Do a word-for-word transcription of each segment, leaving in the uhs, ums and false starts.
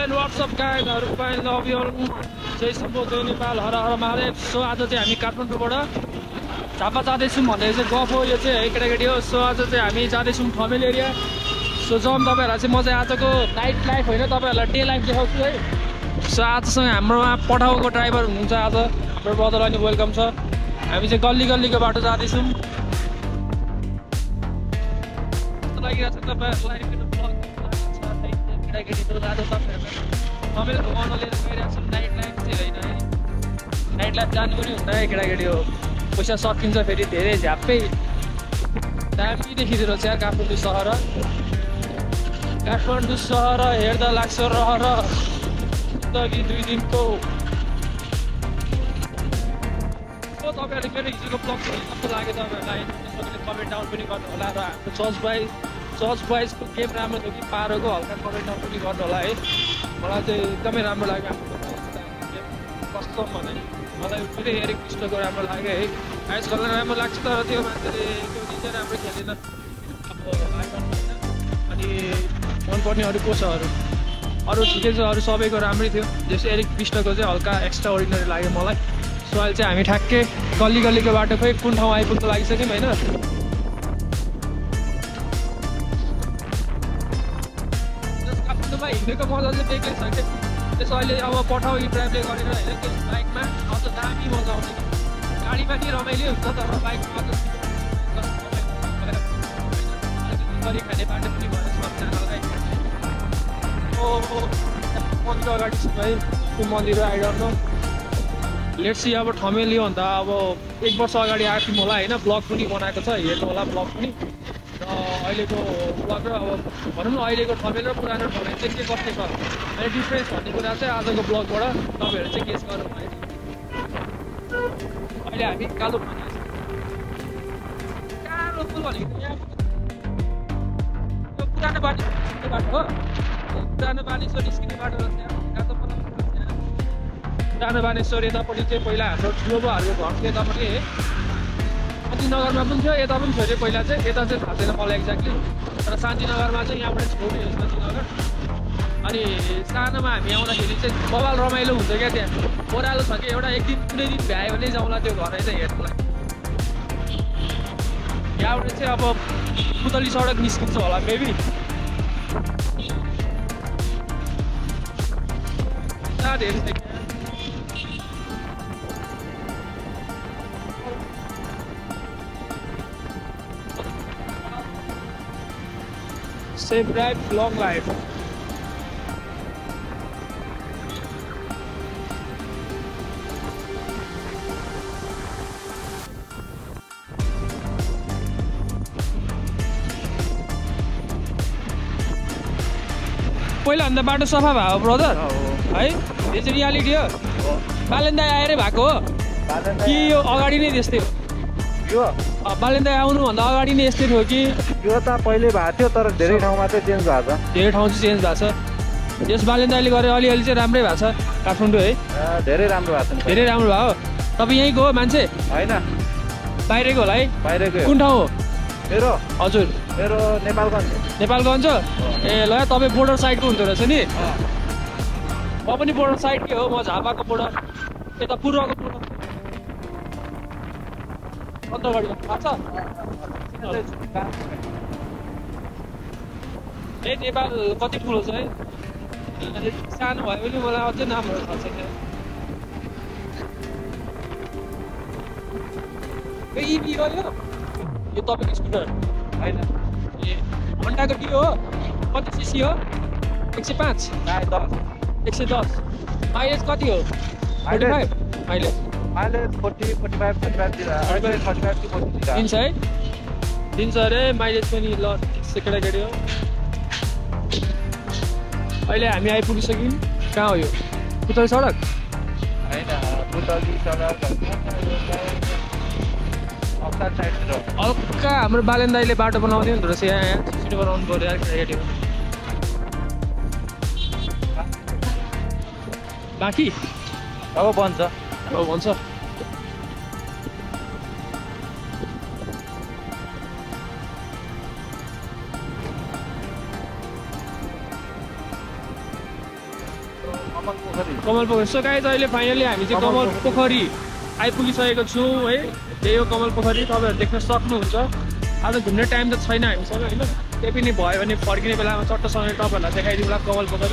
And WhatsApp गाइजहरू पाइ love you all जय सम्बो जय नेपाल हर हर महादेव। सो आज चाहिँ हामी काठमाडौँबाट झापा जाँदैछौँ भन्ने चाहिँ गफ हो यो चाहिँ है केटाकेटी हो। सो आज चाहिँ हामी जाँदैछौँ ठमेल एरिया। सो जाउँ तपाईँहरूलाई चाहिँ म चाहिँ आजको नाइट लाइफ होइन तपाईँहरूलाई डे लाइफ देखाउँछु है। सो आजसँग हाम्रोमा पठाउको ड्राइभर हुनुहुन्छ आज हाम्रो ब्रदरलाई नि वेलकम छ। हामी चाहिँ गल्ली गल्लीको बाटो जाँदैछौँ। लागिरहेको छ तपाईँहरूलाई केटाकेटीहरू आज तपाईँहरूलाई ठमेलको अन लिएर गइरहेको छौँ। नाइट लाइफ चाहिँ होइन है, नाइट लाइफ जानु पनि हुँदैन है केटाकेटी हो। पैसा सकिन्छ फेरि धेरै झ्याप्पै दामी देखिदिएर चाहिँ काठमाडौँ सहर। काठमाडौँ सहर हेर्दा लाग्छ रहर जिन्दगी दुई दिनको। तपाईँहरूले मेरो हिजोको ब्लग कस्तो लाग्यो तपाईँहरूलाई तपाईँले कमेन्ट डाउन पनि गर्नु होला। र हाम्रो चर्च बाई चर्च वाइजको गेम राम्रो थियो कि पारोको हल्का कमेन्ट डाउन पनि गर्नु होला है। मलाई चाहिँ एकदमै राम्रो लाग्यो हाम्रो गेम कस्तो भने मलाई फेरि एरिक क्रिस्टोको राम्रो लाग्यो है। आइस गर्दा राम्रो लाग्छ तर त्यो मान्छेले त्यो दिन चाहिँ राम्रो खेलेन अब आइकन होइन। अनि मनपर्ने अरू को छ अरू अरू ठिकै छ, अरू सबैको राम्रै थियो। जस्तो एरिक क्रिस्टोको चाहिँ हल्का एक्स्ट्रा अर्डिनरी लाग्यो मलाई। सो अहिले चाहिँ हामी ठ्याक्कै गल्ली गल्लीको बाटो खोइ कुन ठाउँ आइपुग्नु लागिसक्यौँ होइन। काठमाडौँमा हिँडेको मजा चाहिँ बेग्लै छ क्या। त्यसो अहिले अब पठाउ यी ड्राइभले गरेर होइन त्यो बाइकमा अझ दामी मजा आउँछ। गाडीमा नि रमाइलो हुन्छ तर बाइकमा अझ गरी खाने बाटो पनि भएर सबजनालाई। ओ मन्दिर अगाडि छ भाइ त्यो मन्दिर आइरहनु। लेट्स सी अब ठमेल यो भन्दा अब एक वर्ष अगाडि आएको थियौँ होला होइन। ब्लग पनि बनाएको छ हेर्नु होला ब्लग पनि। र अहिलेको ब्लग र अब भनौँ न अहिलेको ठमेल र पुरानो ठमेल चाहिँ के कस्तो छ अनि डिफ्रेन्स भन्ने कुरा चाहिँ आजको ब्लगबाट तपाईँहरू चाहिँ गेस गर्नु भयो। अहिले हामी कालो कालो पुल भनेको यहाँ त्यो पुरानो बाटो बाटो हो। पुरानो बानेश्वर निस्किने बाटो कालो पुरानो बानेश्वर यतापट्टि चाहिँ पहिला हाम्रो ठुलो बाबाहरूको घर थियो यतापट्टि है। शान्तिनगरमा पनि थियो यता पनि थियो पहिला चाहिँ। यता चाहिँ थाहा छैन मलाई एक्ज्याक्टली तर शान्तिनगरमा चाहिँ यहाँबाट छोड्यो शान्तिनगर। अनि सानोमा हामी आउँदाखेरि चाहिँ बबाल रमाइलो हुन्छ क्या त्यहाँ। ओह्रालो छ कि एउटा एक दिन कुनै दिन भ्यायो भने जाउँला त्यो घर चाहिँ हेर्नुलाई। यहाँबाट चाहिँ अब पुतली सडक निस्किन्छ होला मेबी। धेरै छ Safe drive, long life. पहिला भन्दा बाटो सफा भयो ब्रदर है। यो चाहिँ रियालिटी हो। बालेन्दा आएरै भएको हो कि यो अगाडि नै त्यस्तै हो? यो बालेन्दा आउनुभन्दा अगाडि नै यस्तै थियो कि? यो त पहिले भएको थियो तर धेरै ठाउँमा चाहिँ चेन्ज भएको छ। धेरै ठाउँ चाहिँ चेन्ज भएको छ। यस बालेन्दाले गरेर अलिअलि चाहिँ राम्रै भएको छ काठमाडौँ है। धेरै राम्रो भएको छ। धेरै राम्रो भयो। तपाईँ यहीँको हो मान्छे होइन? बाहिरको होला है? बाहिरको। कुन ठाउँ हो? मेरो हजुर मेरो नेपालगञ्ज। नेपालगञ्ज हो ए ल तपाईँ बोर्डर साइडको हुँदो रहेछ नि। म पनि बोर्डर साइडकै हो। म झापाको बोर्डर यता पूर्वको बोर्डर अन्तगढी थाहा छ? ए नेपाल कति ठुलो छ है। सानो भयो भने मलाई अझै नामहरू थाहा छैन। ए इभी हो यो यो तपाईँको स्कुटर होइन? ए हन्डाको टी हो। कति सिसी हो? एक सय पाँच दस एक सय दस। माइलेज कति हो? Forty five mileage mileage forty forty five forty five thirty five to forty दिन्छ है। दिन्छ अरे माइलेज पनि ल केटाकेटी हो। अहिले हामी आइपुगिसक्यौँ। कहाँ हो यो? पुतली सडक होइन? पुतली सडक हल्का हाम्रो बालेन्दाईले बाटो बनाउँदै हुँदो रहेछ यहाँ। यहाँ छिटो बनाउनु पऱ्यो यार केटाकेटी हो। बाँकी अब बन्छ अब भन्छ। कमल पोखरी कमल पोखरी सो गाइज अहिले फाइनली हामी चाहिँ कमल पोखरी आइपुगिसकेको छौँ है। त्यही हो कमल पोखरी, तपाईँहरू देख्न सक्नुहुन्छ। आज घुम्ने टाइम त छैन हामीसँग होइन, त्यही पनि भयो भने फर्किने बेलामा चट्टसँगै तपाईँहरूलाई देखाइदिउँला कमल पोखरी।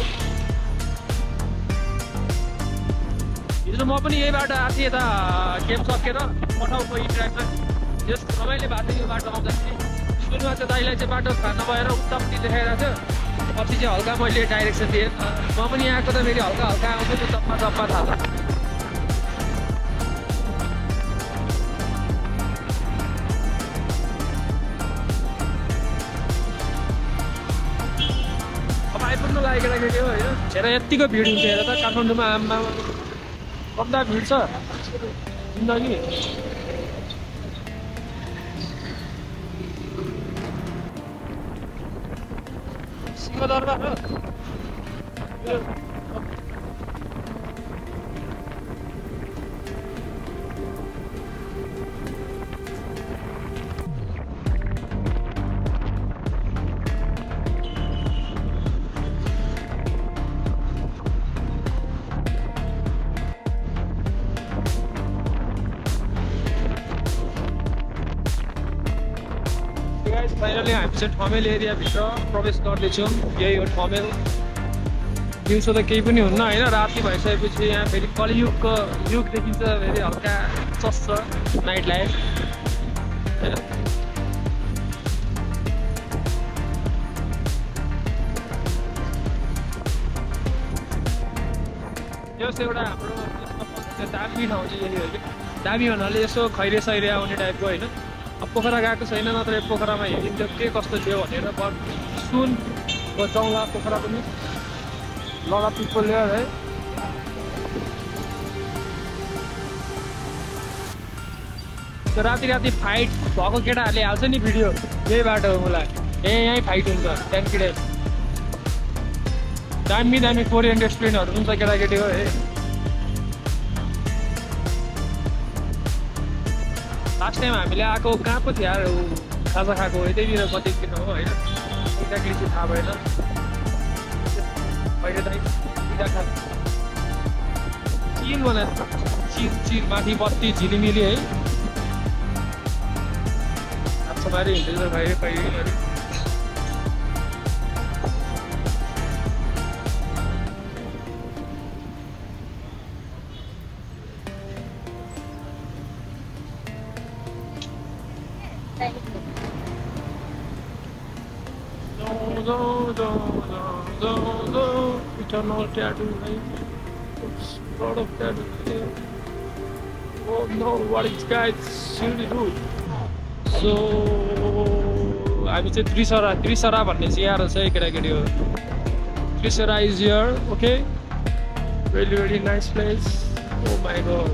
हिजो म पनि यही बाटो आएको थिएँ यता गेम सकेर पठाउको इ ट्र्याकमा, यस रमाइलो बाटो यो बाटो आउँदा चाहिँ सुरुमा चाहिँ दाइलाई चाहिँ बाटो थाहा नभएर उतापट्टि देखाइरहेको थियो, पछि चाहिँ हल्का मैले डाइरेक्सन दिएँ। म पनि आएको त फेरि हल्का हल्का आउँछु त्यो चप्पा चप्पा थाहा छ। अब आइपुग्नु लागेको केटाकेटी हो होइन, हेर यत्तिको भिड हुन्छ हेर त काठमाडौँमा आम्मा कम्दा भिड छ जिन्दगी। सिंहदरबार हो फाइनली हामी चाहिँ ठमेल एरियाभित्र प्रवेश गर्दैछौँ। यही हो ठमेल। दिउँसो त केही पनि हुन्न होइन, राति भइसकेपछि यहाँ फेरि कलियुगको युग देखिन्छ, फेरि हल्का चस्छ नाइट लाइफ। यो चाहिँ एउटा हाम्रो दामी ठाउँ चाहिँ यही हो कि, दामी भन्नाले यसो खैरे सैरे आउने टाइपको होइन। अब पोखरा गएको छैन, नत्र पोखरामा हेरिन्थ्यो के कस्तो थियो भनेर। बट सुन बचाउँला पोखरा पनि लडा पिपल लेयर है। त्यो राति राति फाइट भएको केटाहरूले हाल्छ नि भिडियो, यही बाटो हो मलाई, यहीँ यहीँ फाइट हुन्छ त्यहाँदेखि। दामी दामी कोरियन रेस्टुरेन्टहरू पनि छ केटाकेटी हो है। लास्ट टाइम हामीले आएको कहाँ पो थियो यार खाजा खाएको, यतैतिर कति किन हो होइन, एक्ज्याक्टली चाहिँ थाहा भएन। अहिले त खा चिल बनाएर चिल चिल माथि बत्ती झिलिमिली है, हातसमारी हिँड्दैछ Khaire Khaire. No, no, no, no, no. Eternal tattoo, right? Oops, lot of tattoo here. Oh no, what is guys? Seriously, dude. So, हामी चाहिँ त्रिसरा त्रिसरा भन्ने चाहिँ यहाँ रहेछ केटाकेटी हो। त्रिसरा is here, okay? Really, really nice place. Oh my god.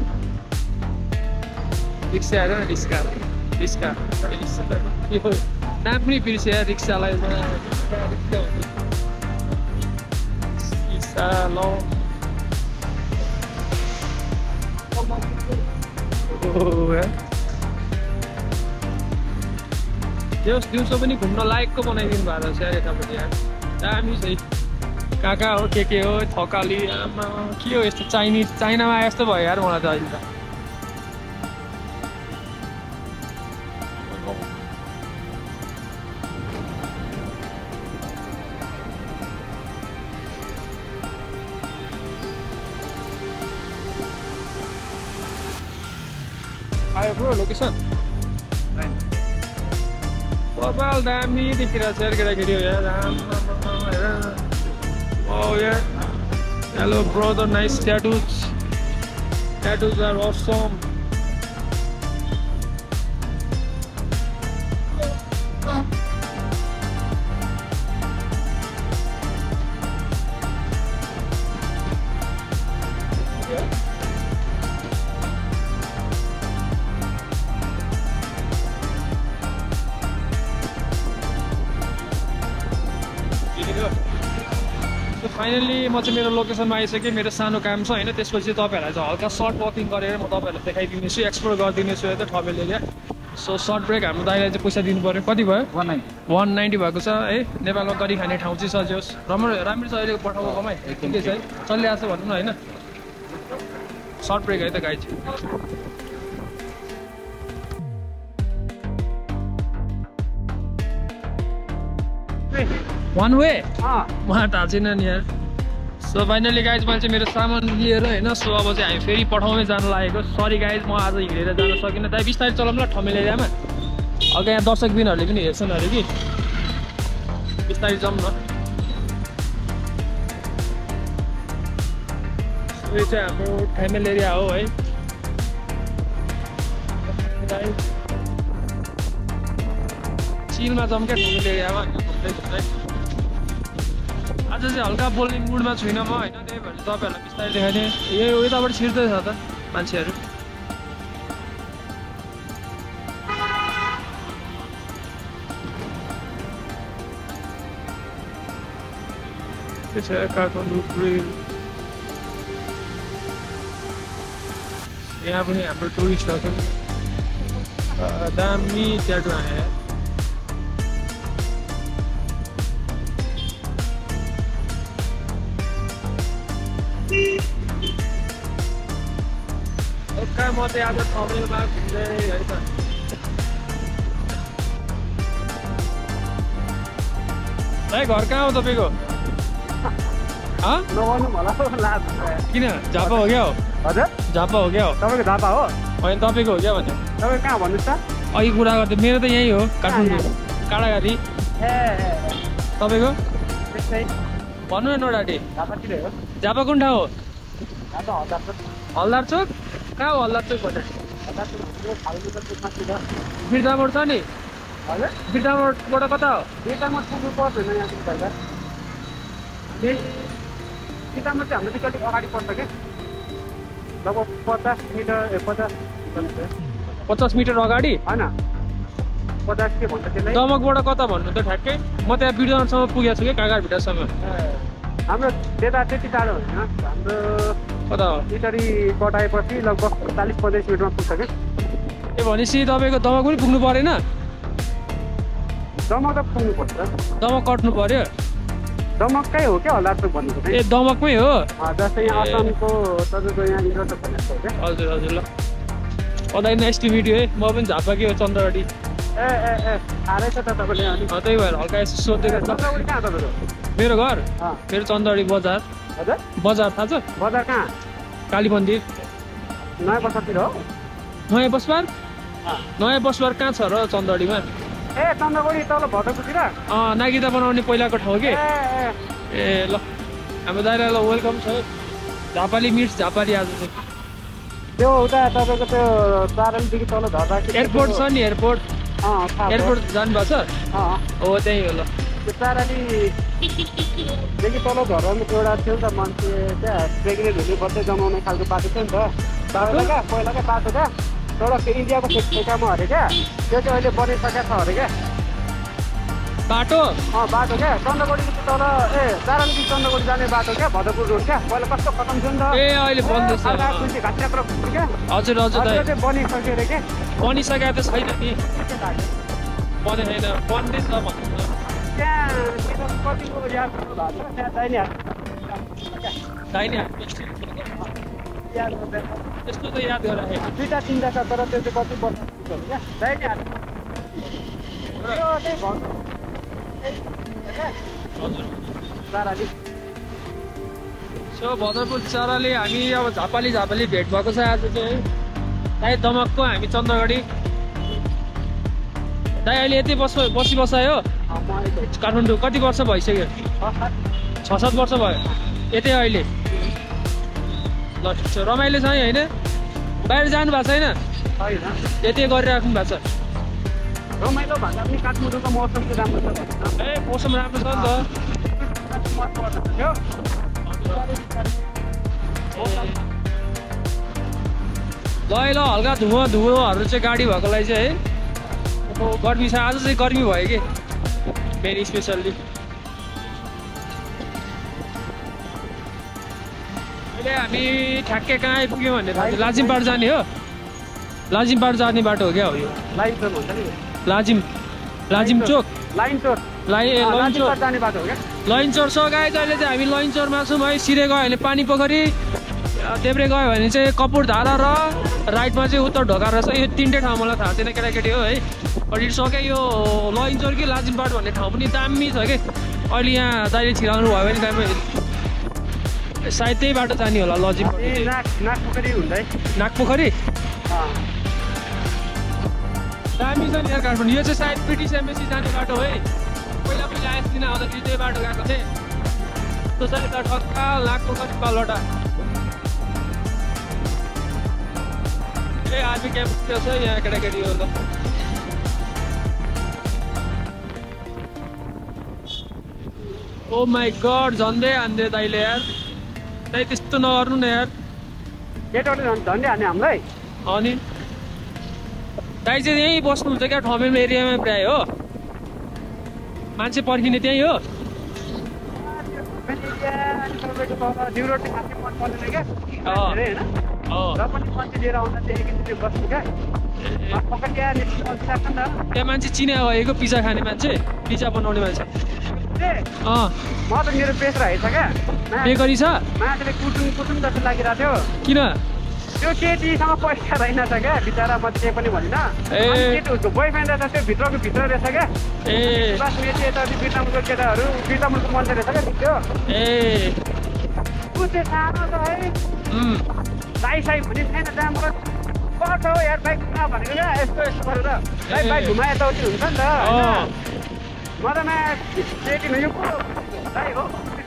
रिक्सा आएर न रिक्सा रिक्सा रिक्सा नाम पनि बिर्सिया रिक्सालाई रिक्सा ल त्यस दिउँसो पनि घुम्न लायकको बनाइदिनु भएको रहेछ यार यतापट्टि यार दामी छ। कहाँ कहाँ हो के के हो थकाली आमा के हो यस्तो चाइनिज चाइनामा आए जस्तो भयो यार मलाई त अहिले त। आयो ब्रो लोकेसन बबाल दामी देखिरहेको छ यार केटाकेटी हो यार हेर। Oh yeah, hello brother, nice tattoos. Tattoos are awesome. Finally म चाहिँ मेरो लोकेसनमा आइसकेँ। मेरो सानो काम छ होइन, त्यसपछि तपाईँहरूलाई चाहिँ हल्का सर्ट वकिङ गरेर म तपाईँहरूलाई देखाइदिनेछु, एक्सप्लोर गरिदिनेछु यता Thamel area. So short break हाम्रो दाइलाई चाहिँ पैसा दिनु पर्यो कति भयो वान नाइन वान नाइन्टी भएको छ है नेपालमा गरी खाने ठाउँ चाहिँ सजियोस् राम्रो राम्रो छ अहिलेको पठाउको कमाइ ठिकै छ है चलिरहेको छ भनौँ न होइन सर्ट ब्रेक है त गाई चाहिँ वान वे मलाई थाहा छैन नि यार सो फाइनली गाइज मैले चाहिँ मेरो सामान लिएर होइन सो अब चाहिँ हामी फेरि पठाउमै जानु लागेको सरी गाइज म आज हिँडेर जान सकिनँ दाइ बिस्तारै चलाउँ ल ठमेल एरियामा अघि यहाँ दर्शकबिनहरूले पनि हेर्छन् अरे कि बिस्तारै जाउँ न यो चाहिँ हाम्रो ठमेल एरिया हो है चिलमा जाउँ क्या ठमेल एरियामा आज चाहिँ हल्का बोल्ने मुडमा छुइनँ म होइन त्यही भएर तपाईँहरूलाई बिस्तारै देखाइदिएँ यो यताबाट छिर्दैछ त मान्छेहरू यहाँ पनि हाम्रो टुरिस्टहरू दामी ट्याटो आयो म चाहिँ आज ठमेलमा घुम्दै है त भाइ घर कहाँ हो तपाईँको किन झापा हो क्या हो हजुर झापा हो क्या हो तपाईँको झापा हो होइन तपाईँको हो क्या भने तपाईँ कहाँ भन्नुहोस् त अघि कुरा गर्दै मेरो त यहीँ हो काठमाडौँ काँडाघारी ए तपाईँको त्यस्तै भन्नु न नोडाटी झापातिर हो झापा कुन ठाउँ हो झापा हतार हल्दार चोक कहाँ हो हल्दार चोक भन्ने बिर्ता मोड छ नि हजुर बिर्ता मोडबाट कता हो बिर्तामा पुग्नु पर्दैन यहाँदेखि पहिला बिर्तामा चाहिँ हाम्रो अलिक अगाडि पर्छ क्या लगभग पचास मिटर ए पचास पचास मिटर अगाडि होइन पचास के भन्छ त्यसलाई दमकबाट कता भन्नु त ठ्याक्कै म त्यहाँ बिर्तासम्म पुगेको छु कि काँगारभिट्टासम्म हाम्रो त्यता त्यति टाढो होइन हाम्रो कता हो इटरी कटाएपछि लगभग चालिस पैँतालिस मिनटमा पुग्छ क्या ए भनेपछि तपाईँको दमक पनि पुग्नु परेन दमक त पुग्नुपर्छ दमक कट्नु पर्यो दमककै हो क्या हल्दार चोक भन्नु ए दमकमै हो जस्तै यहाँ असमको तपाईँको यहाँ इन्द्रचोक भन्ने हो क्या हजुर हजुर ल अदाइ नाइस टु मिट यु है म पनि झापाकै हो चन्द्रवाडी ए ए ए थाहै छ त तपाईँले अलिक त्यही भएर हल्का यसो सोधेको चन्द्रवाडी कहाँ तपाईँको मेरो घर अँ मेरो चन्द्रवाडी बजार हजुर बजार थाहा छ बजार कहाँ काली मन्दिर नयाँ बजारतिर हो नयाँ बसबार नयाँ बसबार कहाँ छ र चन्द्रवाडीमा ए चन्द्रवाडी तल भदरपुरतिर अँ नागिदा बनाउने पहिलाको ठाउँ के ए ए ल हाम्रो दाइरालाई वेलकम छ झापाली मिट्स झापाली आज चाहिँ त्यो उता तपाईँको त्यो चारनदेखि तल झर्दा एयरपोर्ट छ नि एयरपोर्ट अँ एयरपोर्ट जानुभएको छ अँ हो त्यही हो ल त्यो चारालीदेखि तल झर्नु एउटा थियो नि त मान्छे त्यहाँ प्रेग्नेन्ट हुने बच्चा जमाउने खालको बाटो थियो नि त बाटो क्या पहिलाकै बाटो क्या एउटा इन्डियाको ठेकामा अरे क्या त्यो चाहिँ अहिले बनिसकेको छ अरे क्या बाटो अँ बाटो क्या चन्द्रगढीको तल ए चारनदेखि चन्द्रगढी जाने बाटो क्या भदरपुर रोड क्या पहिला कस्तो खतम थियो नि त ए अहिले बन्द छ घाँच्राक्रो क्या हजुर हजुर दाइ चाहिँ बनिसक्यो अरे क्या बनिसकेको त छैन नि बने छैन बन्दै छ भन्नु त्यहाँ कतिको याद गर्नु भएको छ त्यहाँ दाहिने हात दाहिने हात याद गर्दैन त्यस्तो त याद गराएँ दुईवटा तिनवटा छ तर त्यो चाहिँ कति वर्ष पुग्छ क्या दाहिने हात यो चाहिँ हजुर चाराली सो भदरपुर चराले हामी अब झापाली झापाली भेट भएको छ आज चाहिँ दाइ दमकको हामी चन्द्रगढी दाइ अहिले यति बस बसी बसायो काठमाडौँ कति वर्ष भइसक्यो छ सात वर्ष भयो यतै अहिले ल ठिक छ रमाइलो छ है होइन बाहिर जानु भएको छैन यतै गरिराख्नु भएको छ रमाइलो भन्दा पनि काठमाडौँको मौसम चाहिँ राम्रो छ ए मौसम राम्रो छ नि त ल ल हल्का धुवा धुवाहरू चाहिँ गाडी भएकोलाई चाहिँ है अब गर्मी छ आज चाहिँ गर्मी भयो कि मेन स्पेसल्ली अहिले हामी ठ्याक्कै कहाँ आइपुग्यौँ भने लाजिमपाड जाने हो लाजिमबाट जाने बाटो हो क्या हो यो लाइन चोक भन्छ नि लाजिम लाजिम चोक लाइन चोक लाइ ए लैनचोर जाने बाटो हो क्या लैनचोर छ गाइज अहिले चाहिँ हामी लैनचोरमा छौँ है सिधै गयो भने पानी पोखरी देब्रे गयो भने चाहिँ कपुरधारा र राइटमा चाहिँ उत्तर ढोका रहेछ यो तिनटै ठाउँ मलाई थाहा छैन केटाकेटी हो है बट इट्स ओके यो लैनचोर कि लाजिमबाट भन्ने ठाउँ पनि दामी छ कि अहिले यहाँ दाइले छिराउनु भयो भने दामी सायद त्यही बाटो जाने होला लजिम नागपोखरी हुँदै नागपोखरी दामी छ नि यार काठमाडौँ यो चाहिँ सायद ब्रिटिस एम्बेसी जाने बाटो है पहिला पहिला आइसकिन आउँदाखेरि त्यही बाटो गएको थिएँ त्यो चाहिँ यता ठक्का नागपोखरी पालवटा ए आर्मी क्याम्प छ यहाँ केटाकेटीहरू त ओ माई गड झन्डै हान्दे दाइले यार दाइ त्यस्तो नगर्नु न यार केटाहरूले झन्डै हाने हामीलाई अनि दाइ चाहिँ यहीँ बस्नुहुन्छ क्या ठमेल एरियामा प्रायः हो मान्छे पर्खिने त्यहीँ हो त्यहाँ मान्छे चिना भएको पिज्जा खाने मान्छे पिज्जा बनाउने मान्छे अँ म त मेरो पेस रहेछ क्या बेकरी छ मान्छेले कुटुङ कुटुङ जस्तो लागिरहेको थियो किन त्यो केटीसँग पैसा रहेनछ क्या बिचरा म केही पनि भनिनँ केटी उसको बोयफ्रेन्ड रहेछ त्यो भित्रको भित्र रहेछ क्या ए बस मेची यता बिर्तामुलको केटाहरू बिर्तामुलको मान्छे रहेछ क्या त्यो ए ऊ चाहिँ सानो छ है दाइ साई भन्ने छैन राम्रो पर्छ हो यार बाइक घुमा भनेको क्या यस्तो यस्तो गरेर बाइक बाइक घुमा यताउति हुन्छ नि त म त न केटी न यो दाइ हो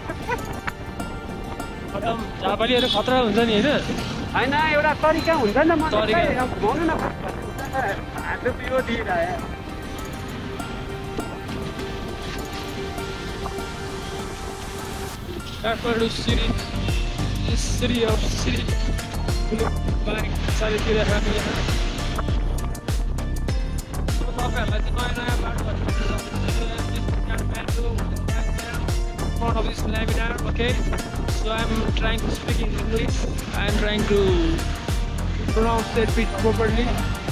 झापालीहरू खतरा हुन्छ नि होइन होइन एउटा तरिका हुन्छ नि त म घुमाउनु न हात यो दिइरह्यो Kathmandu city city of city bike चारैतिर हामी यहाँ तपाईँहरूलाई चाहिँ नयाँ नयाँ बाटोहरू front of this webinar, okay? So I'm trying to speak in English. I'm trying to pronounce that bit properly.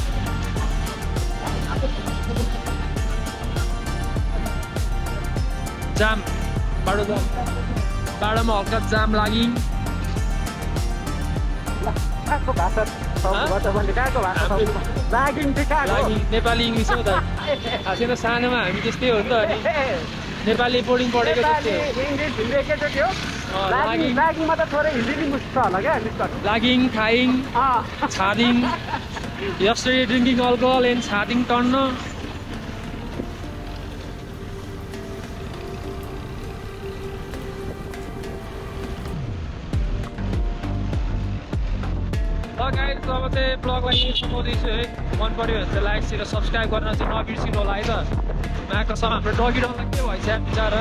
Jam, baru jam. Baru mau angkat jam lagi. Aku bahasa, bahasa Bandung aku bahasa. Lagi nih Lagi Nepali English हो त. आजकल सानोमा हामी त्यस्तै हो नि त अनि नेपाली बोर्डिङ पढेको त्यस्तै हो इङ्ग्लिस हिन्दी एकैचोटि हो लागि लागिङमा त थोरै हिन्दी नि मुस्छ होला क्या लागिङ खाइङ छादिङ yesterday drinking alcohol and छादिङ टर्न गाइस अब चाहिँ ब्लगलाई यही समाउँदैछु है मन पर्यो भने चाहिँ लाइक र सब्सक्राइब गर्न चाहिँ नबिर्सिनु होला है त मायाकोसँग हाम्रो डगी डगलाई के भएछ बिचरा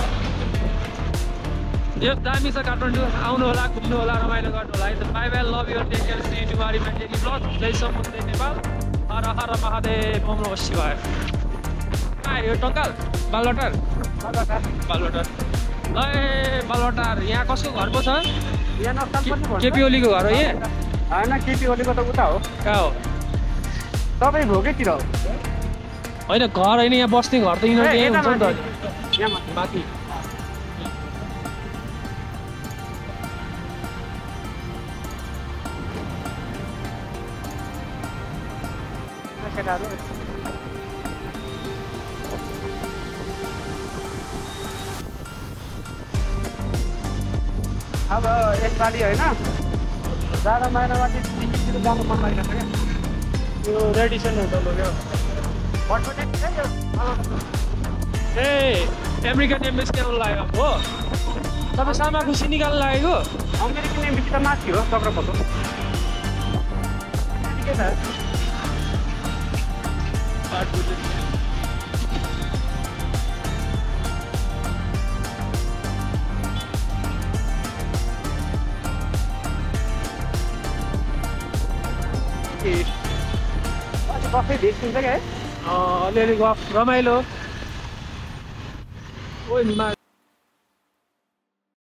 यो दामी छ काठमाडौँ आउनु होला घुम्नु होला रमाइलो गर्नु होला है त bye bye love you take care see tomorrow mentally blog जय समुद्र नेपाल हर हर महादेव ओम नमः शिवाय यो टङ्काल बालवटार बालवटार ए बालवटार यहाँ कसको घर पो छ केपी ओलीको घर हो यहाँ होइन केपी ओलीको त उता हो कहाँ हो तपाईँ भोगैतिर हो होइन घर होइन यहाँ बस्ने घर त यिनीहरू यहीँ हुन्छ नि त यहाँ माथि अब यसपालि होइन जाडो महिनामा चाहिँ सिक्किमतिर जानु मन लागिरहेको क्या यो रेडिसन होटल हो क्या ए अमेरिकन एम्बेसी निकाल्नु लागेको हो तपाईँ सामा खुसी निकाल्नु लागेको अमेरिकन एम्बेसी त माथि हो चक्रपथ के छ गफै भेट हुन्छ क्या अलिअलि गफ रमाइलो ओ